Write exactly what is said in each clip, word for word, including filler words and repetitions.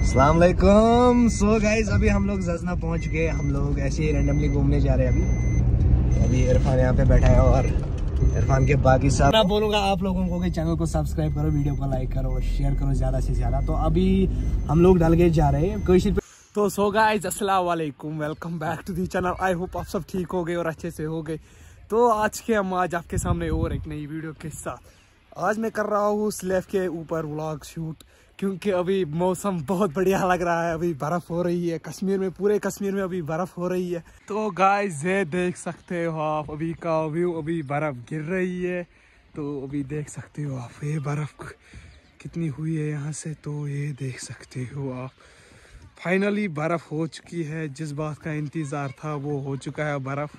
अस्सलाम वालेकुम। So guys अभी हम लोग जजना पहुंच चुके हैं। हम लोग ऐसे ही रैंडमली घूमने जा रहे हैं। अभी अभी इरफान यहाँ पे बैठा है और इरफान के बाकी साथ मैं बोलूँगा आप लोगों को कि चैनल को सब्सक्राइब करो, वीडियो को लाइक करो और शेयर करो ज़्यादा से ज़्यादा। तो अभी हम लोग डलगेट जा रहे हैं कोई। तो सो गाइस अस्सलाम वालेकुम, welcome back to the channel. I hope आप सब ठीक हो गए और अच्छे से हो गए। तो आज के हम आज आपके सामने और एक नई वीडियो के साथ। आज मैं कर रहा हूँ स्लैब के ऊपर व्लॉग शूट, क्योंकि अभी मौसम बहुत बढ़िया लग रहा है। अभी बर्फ़ हो रही है कश्मीर में, पूरे कश्मीर में अभी बर्फ़ हो रही है। तो गाइस ये देख सकते हो आप अभी का व्यू, अभी बर्फ़ गिर रही है। तो अभी देख सकते हो आप ये बर्फ़ कितनी हुई है यहाँ से। तो ये देख सकते हो आप, फाइनली बर्फ़ हो चुकी है। जिस बात का इंतज़ार था वो हो चुका है। बर्फ़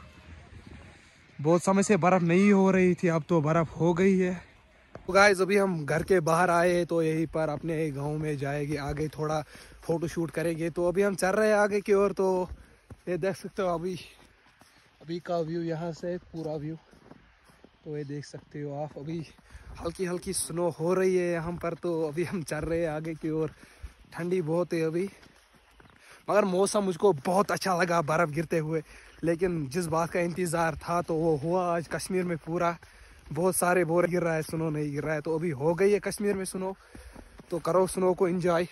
बहुत समय से बर्फ़ नहीं हो रही थी, अब तो बर्फ़ हो गई है। तो गाइस अभी हम घर के बाहर आए तो यहीं पर अपने गांव में जाएंगे, आगे थोड़ा फ़ोटो शूट करेंगे। तो अभी हम चल रहे हैं आगे की ओर। तो ये देख सकते हो अभी अभी का व्यू, यहाँ से पूरा व्यू। तो ये देख सकते हो आप, अभी हल्की हल्की स्नो हो रही है यहाँ पर। तो अभी हम चल रहे हैं आगे की ओर। ठंडी बहुत है अभी, मगर मौसम मुझको बहुत अच्छा लगा बर्फ़ गिरते हुए। लेकिन जिस बात का इंतज़ार था तो वो हुआ। आज कश्मीर में पूरा बहुत सारे बोर गिर रहा है, स्नो नहीं गिर रहा है। तो अभी हो गई है कश्मीर में स्नो, तो करो स्नो को एंजॉय।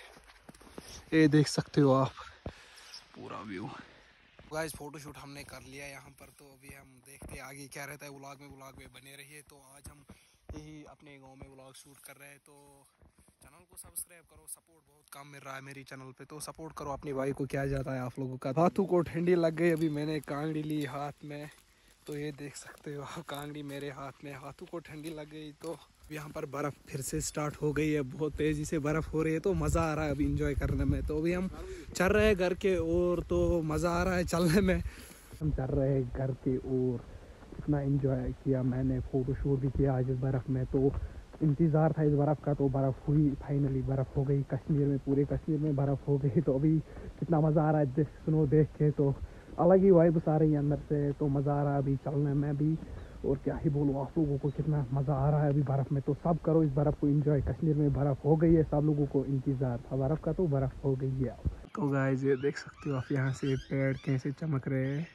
ये देख सकते हो आप पूरा व्यू। गाइस फोटो शूट हमने कर लिया यहाँ पर। तो अभी हम देखते हैं आगे क्या रहता है। व्लॉग में व्लॉग में बने रहिए। तो आज हम यही अपने गांव में व्लॉग शूट कर रहे हैं। तो चैनल को सब्सक्राइब करो, सपोर्ट बहुत कम मिल रहा है मेरी चैनल पे। तो सपोर्ट करो अपनी भाई को। क्या जाता है आप लोगों का। हाथों को ठंडी लग गई, अभी मैंने कांगड़ी ली हाथ में। तो ये देख सकते हो आप, कांगड़ी मेरे हाथ में, हाथों को ठंडी लग गई। तो यहाँ पर बर्फ़ फिर से स्टार्ट हो गई है, बहुत तेज़ी से बर्फ़ हो रही है। तो मज़ा आ रहा है अभी इंजॉय करने में। तो अभी हम चल रहे हैं घर के ओर। तो मज़ा आ रहा है चलने में। हम चल रहे हैं घर के ओर। इतना इंजॉय किया मैंने, फ़ोटो शूट भी किया आज इस बर्फ़ में। तो इंतज़ार था इस बर्फ़ का, तो बर्फ़ हुई, फाइनली बर्फ़ हो गई कश्मीर में, पूरे कश्मीर में बर्फ़ हो गई। तो अभी कितना मज़ा आ रहा है देख स्नो देख के। तो अलग ही वाइब्स आ रही है अंदर से। तो मज़ा आ रहा है अभी चलने में भी। और क्या ही बोलूँ आप लोगों को, कितना मज़ा आ रहा है अभी बर्फ़ में। तो सब करो इस बर्फ़ को एंजॉय। कश्मीर में बर्फ़ हो गई है, सब लोगों को इंतज़ार था बर्फ़ का, तो बर्फ़ हो गई है। तो गाइस ये देख सकते हो आप, यहाँ से पेड़ कैसे चमक रहे हैं,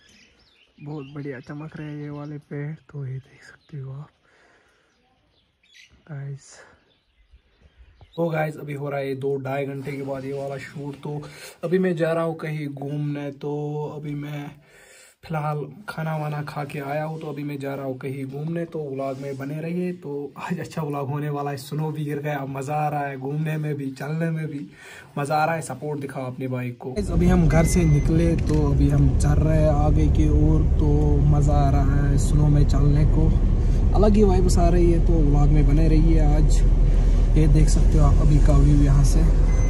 बहुत बढ़िया चमक रहे हैं ये वाले पेड़। तो ये देख सकते हो आप गाइस। तो गाइस अभी हो रहा है दो ढाई घंटे के बाद ये वाला शूट। तो अभी मैं जा रहा हूँ कहीं घूमने। तो अभी मैं फ़िलहाल खाना वाना खा के आया हूँ। तो अभी मैं जा रहा हूँ कहीं घूमने। तो व्लॉग में बने रहिए। तो आज अच्छा व्लॉग होने वाला है। स्नो भी गिर गया, मज़ा आ रहा है घूमने में भी, चलने में भी मज़ा आ रहा है। सपोर्ट दिखाओ अपने बाइक को। अभी हम घर से निकले, तो अभी हम चल रहे हैं आगे की ओर। तो मज़ा आ रहा है स्नो में चलने को, अलग ही वाइब्स आ रही है। तो व्लॉग में बने रहिए। आज ये देख सकते हो आप अभी का व्यू यहाँ से।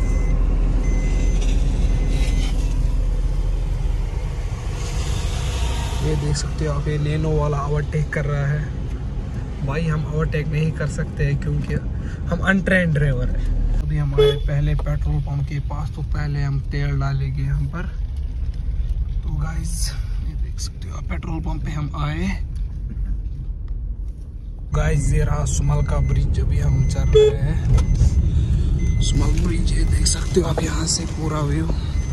ये देख सकते हो आप, ये लेनो वाला ओवरटेक कर रहा है। भाई हम ओवरटेक नहीं कर सकते क्योंकि हम अनट्रेंड ड्राइवर है। अभी हम आए पहले पेट्रोल पंप के पास। तो पहले हम तेल डालेंगे यहाँ पर। तो गाइस ये देख सकते हो आप, पेट्रोल पंप पे हम आए। गाइस ये रहा सुमल का ब्रिज, अभी हम चल रहे हैं सुमल ब्रिज। ये देख सकते हो आप यहाँ से पूरा व्यू।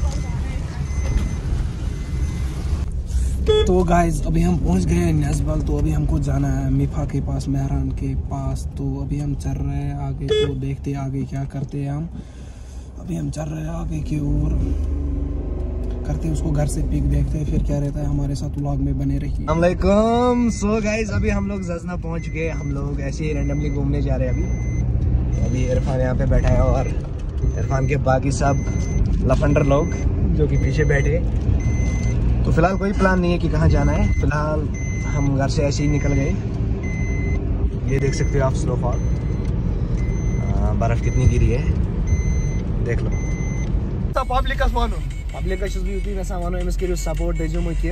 तो गाइस अभी हम पहुँच गए हैं नजबल। तो अभी हमको जाना है मिफा के पास, मेहरान के पास। तो अभी हम चल रहे हैं आगे। तो देखते हैं आगे क्या करते हैं हम। अभी हम चल रहे हैं आगे की ओर, करते हैं उसको घर से पिक, देखते हैं फिर क्या रहता है। हमारे साथ व्लॉग में बने रहिए। अस्सलाम वालेकुम। सो गाइस अभी हम लोग जजना पहुंच चुके हैं। हम लोग ऐसे ही रैंडमली घूमने जा रहे हैं। अभी अभी इरफान यहाँ पे बैठा है और इरफान के बाकी सब लफंडर लोग जो कि पीछे बैठे। तो फिलहाल कोई प्लान नहीं है कि कहाँ जाना है। फिलहाल हम घर से ऐसे ही निकल गए। ये देख सकते हो आप स्नोफॉल, बर्फ़ कितनी गिरी है देख लो। पब्लिकस मानो पब्लिकस भी उतनी वैसा मानो अमिस करो सपोर्ट दीजिए मुझे।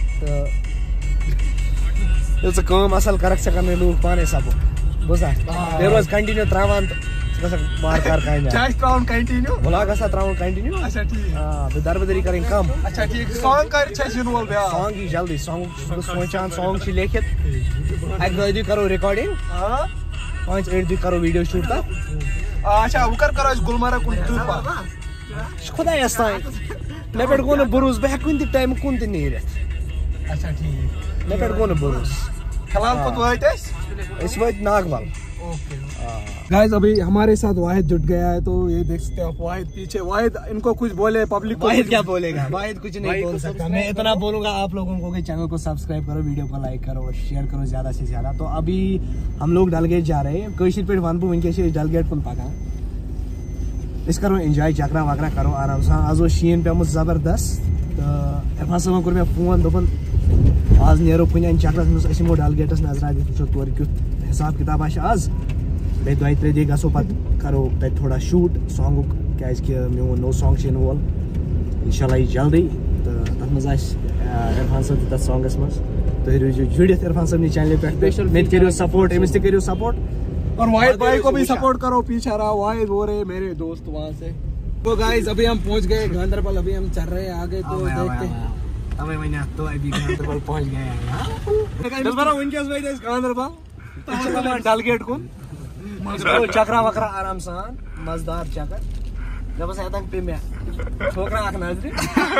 तो काम असल करक करने लोग पाने सपोर्ट बुझा रोज कंटिन्यू त्रावान मार कार काइन चाय त्राउन कंटिन्यू व्लॉग असा त्राउन कंटिन्यू। अच्छा ठीक हां बेदर बेदरी करें कम। अच्छा ठीक सॉन्ग कर छ जिनवल बे सॉन्ग ही जल्दी सॉन्ग सोचान सॉन्ग छी लेखित एक दो दी करो रिकॉर्डिंग। हां पांच एट दी करो वीडियो शूट ता। अच्छा वो कर करो गुलमर्ग कुन टूर पा खुदायस तान मे पे गो भरोस बह कुन टाइम कुन त नीरित अच्छा ठीक मे पे गो भरोस फिलहाल तो वाइट वाइट नागवाल। गाइस अभी हमारे साथ वाहिद जुट गया है, तो ये देख सकते हो आप वाहिद पीछे। वाहिद इनको कुछ बोले पब्लिक को। वाहिद क्या बोलेगा, वाहिद कुछ नहीं बोल सकता। मैं इतना बोलूंगा आप लोगों को कि चैनल को सब्सक्राइब करो, वीडियो को लाइक करो और शेयर करो ज्यादा से ज्यादा। तो अभी हम लोग डलगेट जा रहे हैं, कशीर पे वन वनकस डलगेट कुन पकान। इस करो एंजॉय, चकरा वकरा करो आराम से। आज शीन पेमुत जबरदस्त। तो इरफान साहब कोर मे फोन दोपन आज नेरो कुन चक्रस मज अमो डलगेटस नजर दिखो तौर क्युत हिसाब किताब आज बे दो त्रे दिन गो पे करो तक थोड़ा शूट सॉन्ग क्या मो नो सॉन्ग वोल इंशाल्लाह जल्दी। तो तथ मज इरफान साहब तथ सॉन्गस मज तुम रूजो जुड़ित इरफान साहब चैनल पे मे करो सपोर्ट, अमिस तक करो सपोर्ट और वाहिद भाई को भी सपोर्ट करो। पीछे रहा वाहिद हो रहे मेरे दोस्त वहाँ से। तो गाइस अभी हम पहुँच गए गांधरबल, अभी हम चल रहे हैं आगे। तो देखते हैं अबे मैंने तो अभी गांधरबल पहुँच गए हैं। चल बरा उनके भाई इस गांधरबल डलगेट को चकरा वकरा आराम से मजदार चकर जब पे मैं छोकरा आख नजरी।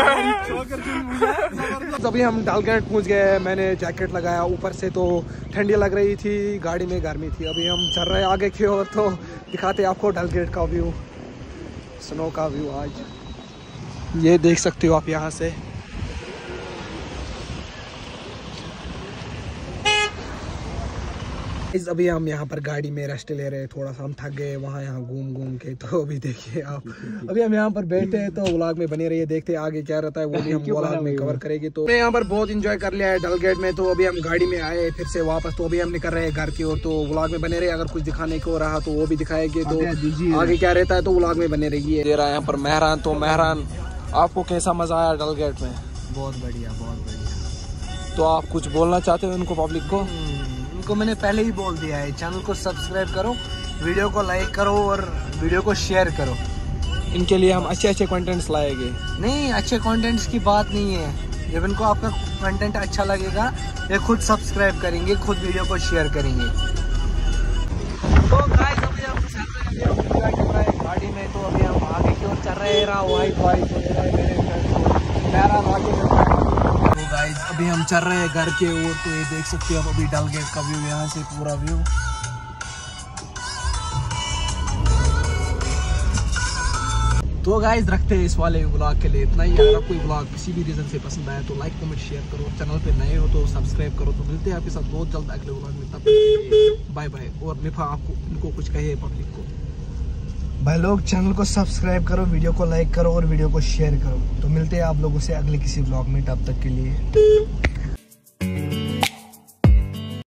अभी हम डलगेट पहुंच गए। मैंने जैकेट लगाया ऊपर से, तो ठंडी लग रही थी, गाड़ी में गर्मी थी। अभी हम चल रहे हैं आगे की ओर, तो दिखाते हैं आपको डलगेट का व्यू, स्नो का व्यू। आज ये देख सकते हो आप यहाँ से। इस अभी हम यहाँ पर गाड़ी में रेस्ट ले रहे हैं, थोड़ा सा हम थक गए वहाँ यहाँ घूम घूम के। तो अभी देखिए आप, अभी हम यहाँ पर बैठे हैं, तो व्लॉग में बने रहिए, देखते हैं आगे क्या रहता है, वो भी हम व्लॉग में कवर करेंगे। तो यहाँ पर बहुत इंजॉय कर लिया है डलगेट में। तो अभी हम गाड़ी में आए फिर से वापस, तो अभी हम निकल रहे हैं घर की ओर। तो व्लॉग में बने रहिए, अगर कुछ दिखाने को रहा तो वो भी दिखाएंगे। तो आगे क्या रहता है तो व्लॉग में बने रहिए। दे रहा है यहाँ पर मेहरान। तो मेहरान आपको कैसा मजा आया डलगेट में? बहुत बढ़िया, बहुत बढ़िया। तो आप कुछ बोलना चाहते हो उनको, पब्लिक को? को मैंने पहले ही बोल दिया है, चैनल को सब्सक्राइब करो, वीडियो को लाइक करो और वीडियो को शेयर करो। इनके लिए हम अच्छे अच्छे कंटेंट्स लाएंगे। नहीं, अच्छे कंटेंट्स की बात नहीं है, जब इनको आपका कंटेंट अच्छा लगेगा ये खुद सब्सक्राइब करेंगे, खुद वीडियो को शेयर करेंगे। तो गाइस अभी हम चल रहे हैं गाड़ी में, तो अभी हम आगे की ओर चल रहे हैं। वाइट वाइट गाइस अभी हम चल रहे हैं घर के ओर। तो ये देख सकते हो आप अभी डलगेट का व्यू, यहाँ से पूरा व्यू। तो गाइस रखते हैं इस वाले व्लॉग के लिए इतना ही। अगर आपको व्लॉग किसी भी रीजन से पसंद आया तो लाइक कमेंट शेयर करो, चैनल पे नए हो तो सब्सक्राइब करो। तो मिलते हैं आपके साथ बहुत जल्द अगले व्लॉग में, तब तक के लिए बाय बाय। और मिफा आपको इनको कुछ कहे पब्लिक को। भाई लोग चैनल को सब्सक्राइब करो, वीडियो को लाइक करो और वीडियो को शेयर करो। तो मिलते हैं आप लोगों से अगले किसी व्लॉग में, तब तक के लिए।